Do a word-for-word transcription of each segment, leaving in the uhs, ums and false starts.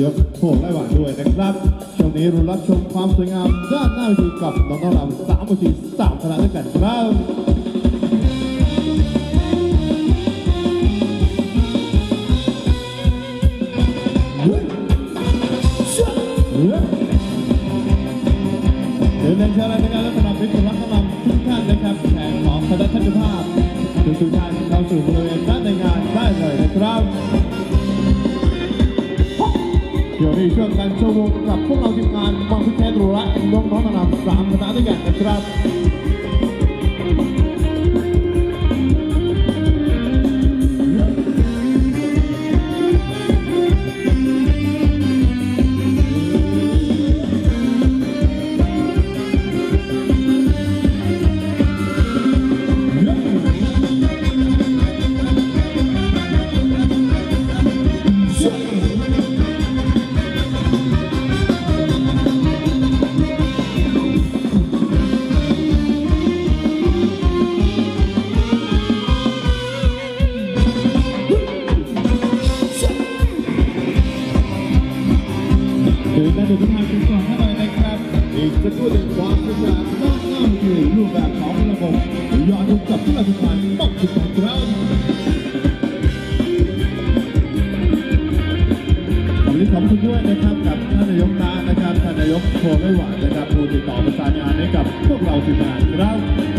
ายกโผล่ไล่หวานด้วยนะครับช่วงนี้เรารับชมความสวยงามด้านหน้าเวทีกับน้องๆเราสามเวทีสามคณะด้วยกันครับเดินเล่นเชิญเลยนะครับและสำหรับพิธีรับสำหรับทุกท่านนะครับแขกของคณะท่านเจ้าภาพทุกทุกท่านเข้าสู่บริเวณด้านในงานได้เลยนะครับเดี๋ยวนี้ช่วงการโชว์กับพวกเราทีมงานมังคุดแท้ดุระน้องน้องนำสามคณะด้วยกันนะครับทุกท่านทุกคนให้เลยนะครับอีกจะพูดถึงความสวยงามด้านหน้าคือรูปแบบของระบบย้อนยุคกับที่เราทุกท่านต้องติดตามเราวันนี้ขอบคุณด้วยนะครับกับท่านนายกตานะครับท่านนายกโทรไม่หวานนะครับผู้ติดต่อประสานงานให้กับพวกเราทีมงานเรา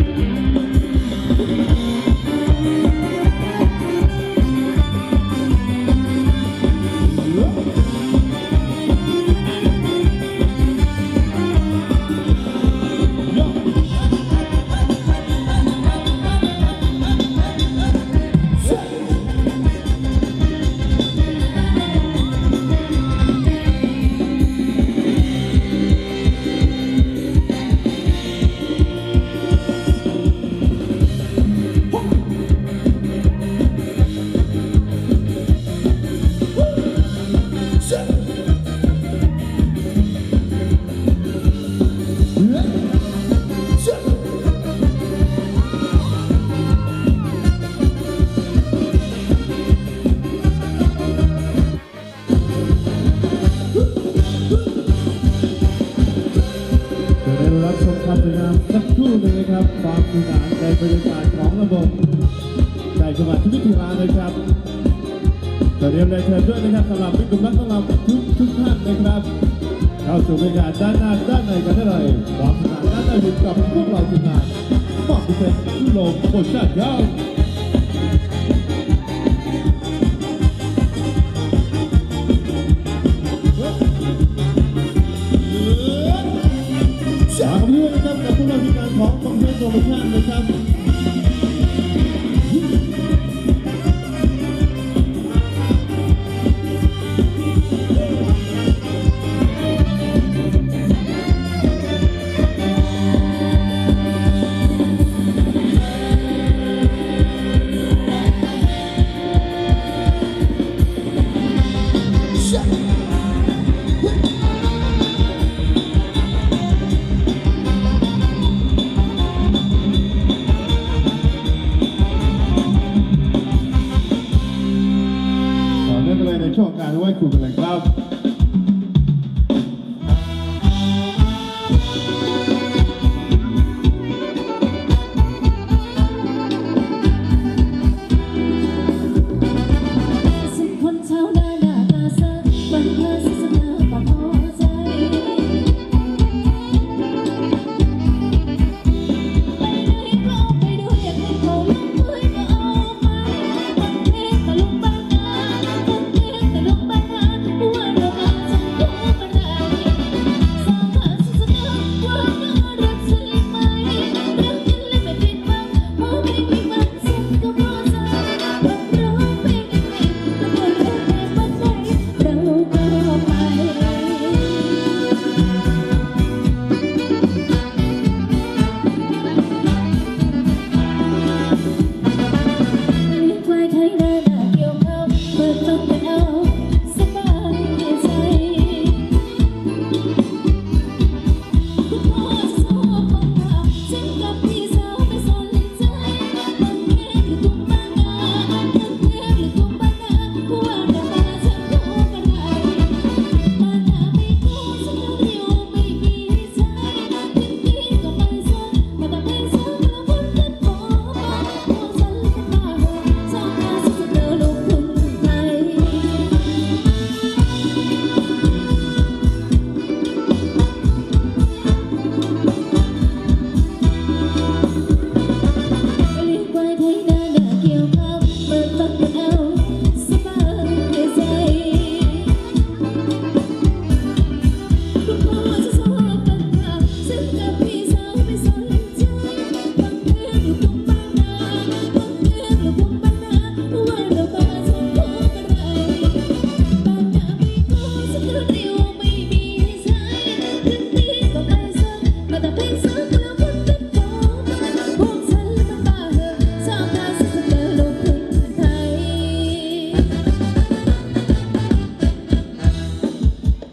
รับชมความสวยงามสักครู่หนึ่งนะครับความสวยงามในบรรยากาศของระบบในจังหวัดพิจิตรนะครับขอเรียนเชิญด้วยนะครับสำหรับพิธีกรรมสำหรับทุกทุกท่านนะครับเข้าสู่บรรยากาศด้านหน้าด้านในกันได้เลยความสวยงามด้านในอยู่กับพวกเราทีมงานมอบเป็นผู้ลงโปรชั่นยาวฝากด้วยนะครับกับผู้บริการของกองทัพโปรโมชั่นนะครับ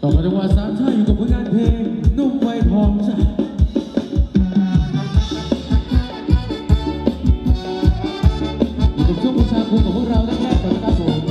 อกมาจังหวะสามชาอยู่กับผลงานเพลงนุ่มไวทองจ้ะอยู่กับช่วงบูชาครูของพวกเราแรกๆก่อนนะครับผม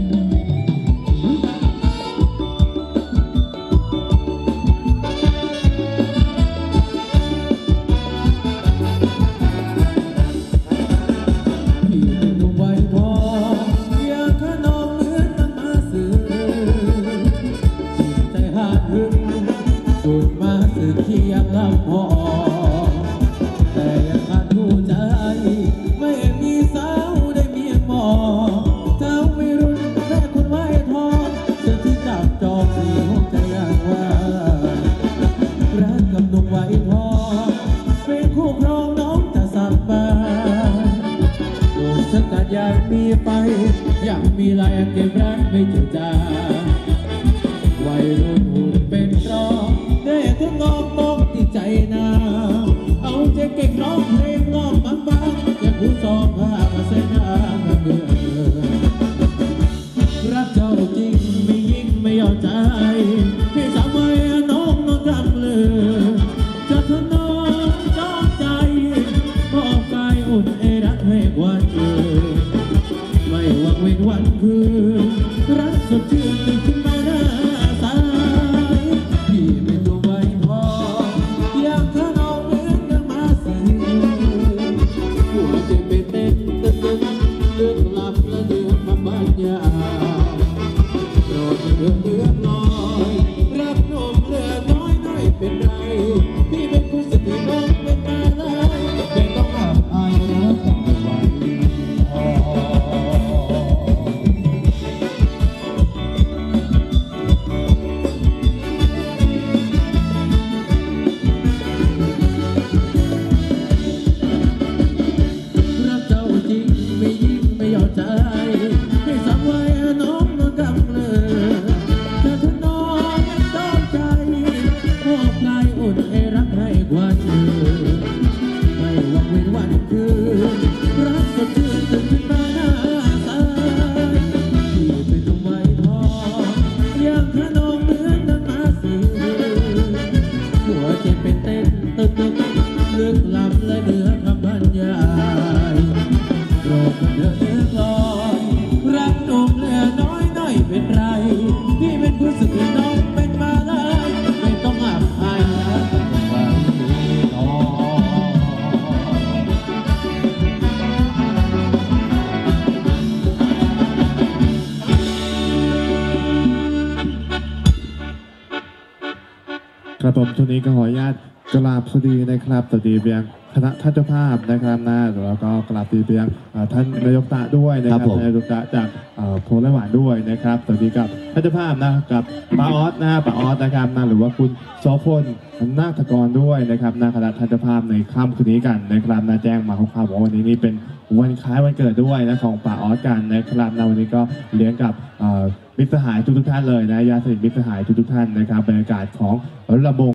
เคียงลำพอแต่ยังขาดผู้ใจไม่มีสาวได้เมียหมอเจ้าไม่รุ่นแค่คนไว้ทองเจ้าที่จับจองสีหัวใจอย่างว่ารักกับหนุ่มไว้ทองเป็นคู่ครองน้องจะสับปาโดนฉันกัดอยากมีไปอยากมีลายเก็บรักไม่เจือจางวัยรุ่นหุ่นเป็นรองได้ทุกงอมองที่ใจนาเอาใจเก่งร้องเพลงร้องบังบังอยากผู้สอบผ้ามาเส้นทางเดือรักเจ้าจริงไม่ยิ่งไม่ยอมใจพี่สาวไม่น้องนอนกำเลยจะทนน้องน้องใจมอบกายอุ่นเอรักให้กว่าเจอไม่หวังเว้นวันคืนรักสดชื่นตื่นขึ้นมาหน้าตาพี่เป็นตัวไว้พออยากเธอน้องเหมือนยังมาสีหัวใจไม่เต้นตึ๊ดตึ๊ดเลือกหลับและเดือดมาบ้านยาโดนเดือดเดือดน้อยรักนมเหลือน้อยน้อยเป็นไรพี่เป็นผู้สติน้องเป็นมาเลยไม่ต้องอับอายนะต้องไว้พอครับผมช่วงนี้ก็ขออนุญาตกราบสวัสดีนะครับสวัสดีเพียงคณะท่านเจ้าภาพนะครับนะแล้วก็กราบสวัสดีเพียงท่านนายกตะด้วยนะครับนายกตะจากโพลและหวานด้วยนะครับสวัสดีกับท่านเจ้าภาพนะกับป้าออสนะป้าออสนะครับนะหรือว่าคุณโสพลนาคกรด้วยนะครับนะคณะท่านเจ้าภาพในค่ำคืนนี้กันนะครับนะแจ้งมาคร่าวๆว่าวันนี้นี่เป็นวันคล้ายวันเกิดด้วยนะของป้าออสกันนะครับนะวันนี้ก็เลี้ยงกับมิตรสหายทุกๆท่านเลยนะญาติสนิทมิตรสหายทุกๆท่านนะครับบรรยากาศของระบง